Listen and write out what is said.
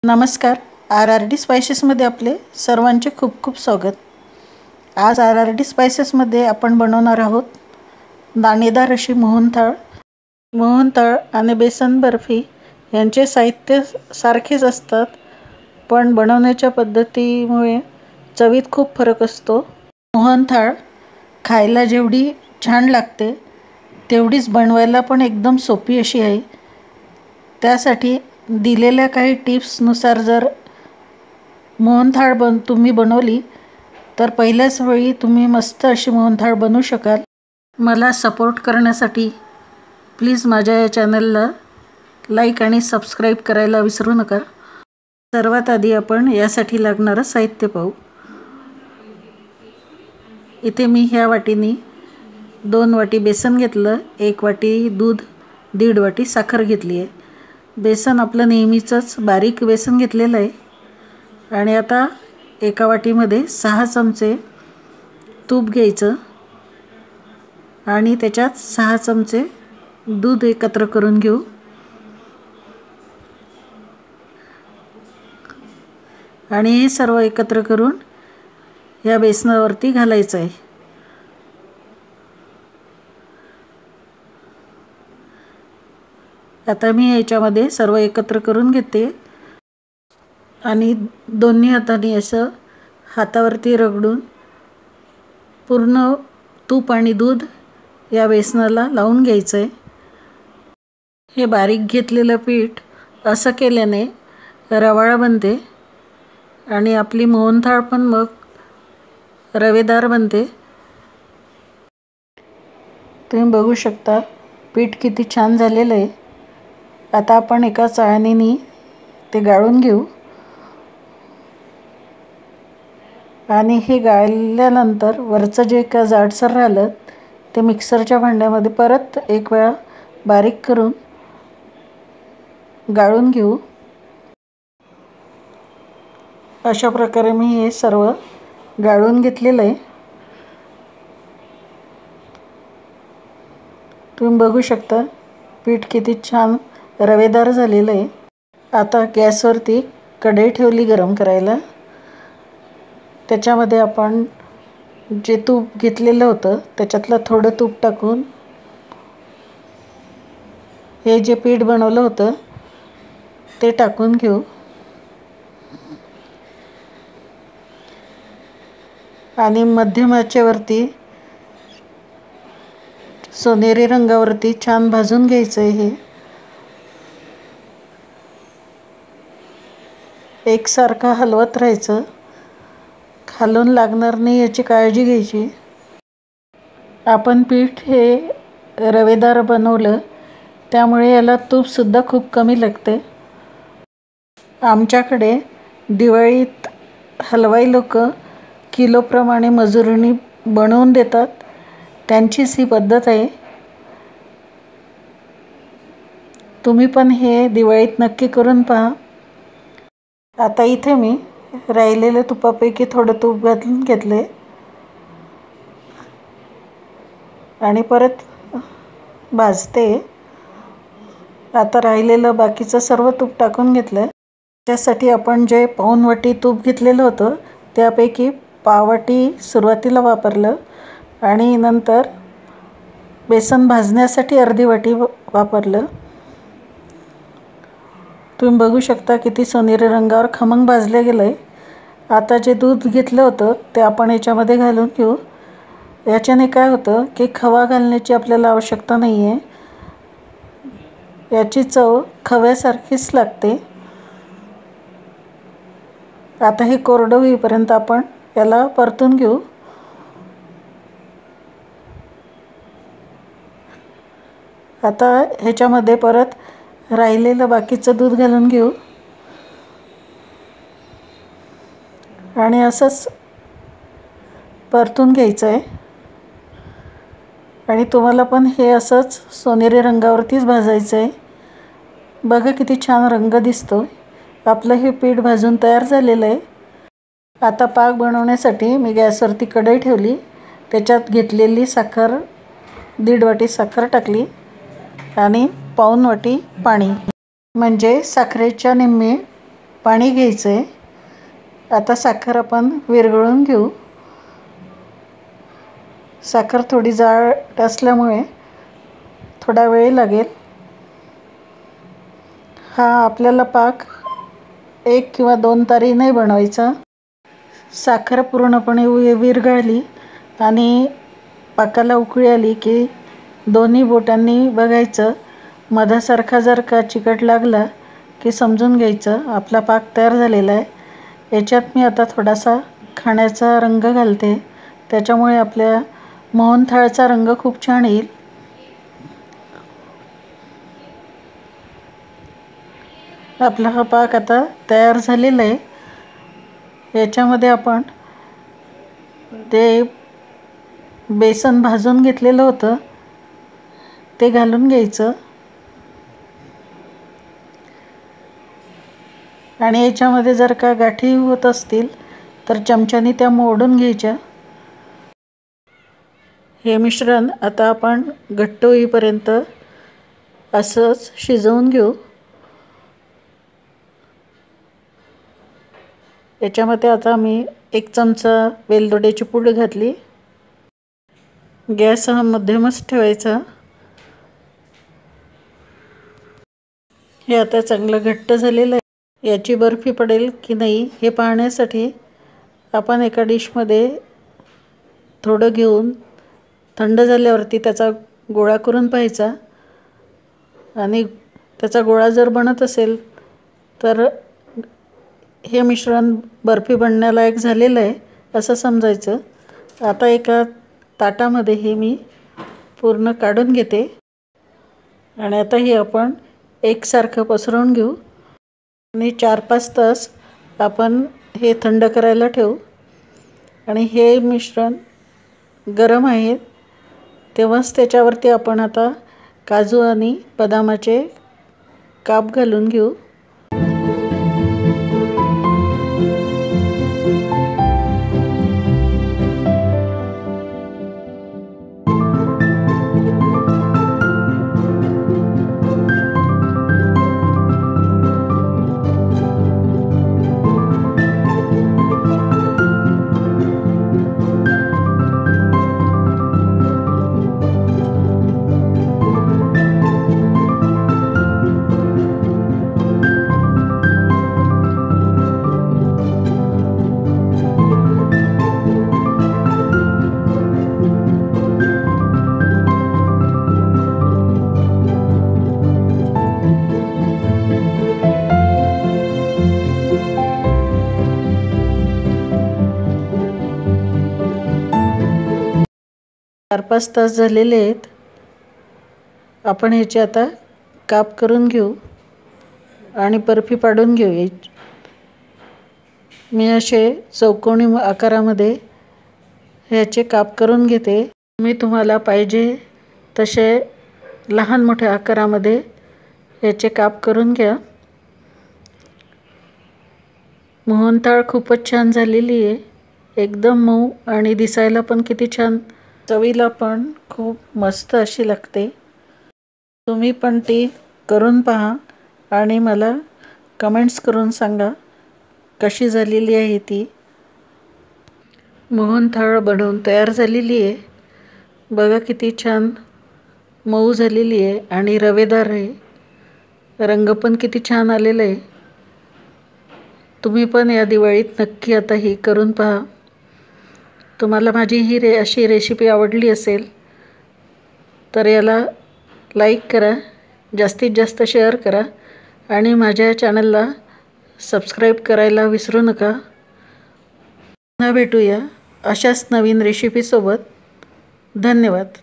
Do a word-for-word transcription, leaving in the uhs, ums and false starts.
नमस्कार. R R D स्पायसेसमध्ये आपले सर्वांचे खूप खूप स्वागत. आज आर आर डी स्पायसेसमध्ये आपण बनवणार आहोत दाणेदार अशी मोहनथाळ. मोहनथाळ आणि बेसन बर्फी यांचे साहित्य सारखेच असतात, पण बनवण्याच्या पद्धतीमुळे चवीत खूप फरक असतो. मोहनथाळ खायला जेवढी छान लागते तेवढीच बनवायला पण एकदम सोपी अशी आहे. त्यासाठी दिलेल्या काही टिप्सनुसार जर मोहनथाळ बन तुम्ही बनवली तर पहिल्याच वेळी तुम्ही मस्त अशी मोहनथाळ बनवू शकाल. मला सपोर्ट करण्यासाठी प्लीज माझ्या या चॅनलला लाईक आणि सबस्क्राईब करायला विसरू नका. सर्वात आधी आपण यासाठी लागणारं साहित्य पाहू. इथे मी ह्या वाटीने दोन वाटी बेसन घेतलं, एक वाटी दूध, दीड वाटी साखर घेतली आहे. बेसन आपलं नेहमीचंच बारीक बेसन घेतलेलं आहे. आणि आता एका वाटीमध्ये सहा चमचे तूप घ्यायचं आणि त्याच्यात सहा चमचे दूध एकत्र करून घेऊ. आणि हे सर्व एकत्र करून या बेसनावरती घालायचं आहे. आता मी याच्यामध्ये सर्व एकत्र करून घेते आणि दोन्ही हातांनी असं हातावरती रगडून पूर्ण तूप आणि दूध या बेसनाला लावून घ्यायचं आहे. हे बारीक घेतलेलं पीठ असं केल्याने रवाळा बनते आणि आपली मोहनथाळ पण मग रवेदार बनते. तुम्ही बघू शकता पीठ किती छान झालेलं आहे. आता आपण एका चाळणीने ते गाळून घेऊ आणि हे गाळल्यानंतर वरचं जे का जाडसर राहिलं ते मिक्सरच्या भांड्यामध्ये परत एक वेळा बारीक करून गाळून घेऊ. अशा प्रकारे मी हे सर्व गाळून घेतलेलं आहे. तुम्ही बघू शकता पीठ किती छान रवेदार झालेलं आहे. आता गॅसवरती कढई ठेवली गरम करायला. त्याच्यामध्ये आपण जे तूप घेतलेलं होतं त्याच्यातलं थोडं तूप टाकून हे जे पीठ बनवलं होतं ते टाकून घेऊ. आणि मध्यम आचेवरती सोनेरी रंगावरती छान भाजून घ्यायचं आहे. हे एकसारखं हलवत राहायचं, खालून लागणार नाही याची काळजी घ्यायची. आपण पीठ हे रवेदार बनवलं त्यामुळे याला तूपसुद्धा खूप कमी लागते. आमच्याकडे दिवाळीत हलवाई लोक किलोप्रमाणे मजुरीने बनवून देतात. त्यांचीच ही पद्धत आहे. तुम्ही पण हे दिवाळीत नक्की करून पहा. आता इथे मी राहिलेल्या तुपापैकी थोडं तूप घालून घेतले आणि परत भाजते. आता राहिलेलं बाकीचं सर्व तूप टाकून घेतलं. त्यासाठी आपण जे पाऊण वाटी तूप घेतलेलं होतं त्यापैकी पाववाटी सुरुवातीला वापरलं आणि नंतर बेसन भाजण्यासाठी अर्धी वाटी वापरलं. तुम्ही बघू शकता किती सोनेरी रंगावर खमंग भाजले गेलं आहे. आता जे दूध घेतलं होतं ते आपण याच्यामध्ये घालून घेऊ. याच्याने काय होतं की खवा घालण्याची आपल्याला आवश्यकता नाही आहे. याची चव खव्यासारखीच लागते. आता हे कोरडं होईपर्यंत आपण याला परतून घेऊ. आता ह्याच्यामध्ये परत राहिलेलं बाकीचं दूध घालून घेऊ आणि असंच परतून घ्यायचं आहे. आणि तुम्हाला पण हे असंच सोनेरी रंगावरतीच भाजायचं आहे. बघा किती छान रंग दिसतो. आपलं हे पीठ भाजून तयार झालेलं आहे. आता पाक बनवण्यासाठी मी गॅसवरती कढई ठेवली. त्याच्यात घेतलेली साखर दीड वाटी साखर टाकली आणि पाऊण वाटी पाणी म्हणजे साखरेच्या निम्मे पाणी घ्यायचं आहे. आता साखर आपण विरघळून घेऊ. साखर थोडी जाड असल्यामुळे थोडा वेळ लागेल. हा आपल्याला पाक एक किंवा दोन तारी नाही बनवायचा. साखर पूर्णपणे विरघळली आणि पाकाला उकळी आली की दोन्ही बोटांनी बघायचं. मधासारखा जर का चिकट लागला की समजून घ्यायचं आपला पाक तयार झालेला आहे. याच्यात मी आता थोडासा खाण्याचा रंग घालते, त्याच्यामुळे आपल्या मोहनथाळचा रंग खूप छान येईल. आपला हा पाक आता तयार झालेला आहे. याच्यामध्ये आपण ते बेसन भाजून घेतलेलं होतं ते घालून घ्यायचं आणि याच्यामध्ये जर का गाठी होत असतील तर चमच्याने त्या मोडून घ्यायच्या. हे मिश्रण आता आपण घट्ट होईपर्यंत असंच शिजवून घेऊ. याच्यामध्ये आता मी एक चमचा वेलदोड्याची पूड घातली. गॅस हा मध्यमच ठेवायचा. हे आता चांगलं घट्ट झालेलं आहे. याची बर्फी पडेल की नाही हे पाहण्यासाठी आपण एका डिशमध्ये थोडं घेऊन थंड झाल्यावरती त्याचा गोळा करून पाहायचा आणि त्याचा गोळा जर बनत असेल तर हे मिश्रण बर्फी बनण्यालायक झालेलं आहे असं समजायचं. आता एका ताटामध्ये हे मी पूर्ण काढून घेते आणि आता हे आपण एकसारखं पसरवून घेऊ आणि चार पाच तास आपण हे थंड करायला ठेवू. आणि हे मिश्रण गरम आहे तेव्हाच त्याच्यावरती आपण आता काजू आणि बदामाचे काप घालून घेऊ. चार पाच तास झालेले आहेत. आपण ह्याचे आता काप करून घेऊ आणि बर्फी पाडून घेऊ. मी असे चौकोनी आकारामध्ये ह्याचे काप करून घेते. मी तुम्हाला पाहिजे तसे लहान मोठ्या आकारामध्ये ह्याचे काप करून घ्या. मोहनथाळ खूपच छान झालेली आहे. एकदम मऊ आणि दिसायला पण किती छान, चवीला पण खूप मस्त अशी लागते. तुम्ही पण ती करून पहा आणि मला कमेंट्स करून सांगा कशी झालेली आहे ती. मोहनथाळ बनवून तयार झालेली आहे. बघा किती छान मऊ झालेली आहे आणि रवेदार आहे. रंग पण किती छान आलेला आहे. तुम्ही पण या दिवाळीत नक्की आता ही करून पहा. तुम्हाला माझी ही रे अशी रेसिपी आवडली असेल तर याला लाईक करा, जास्तीत जास्त शेअर करा आणि माझ्या चॅनलला सबस्क्राईब करायला विसरू नका. पुन्हा भेटूया अशाच नवीन रेसिपीसोबत. धन्यवाद.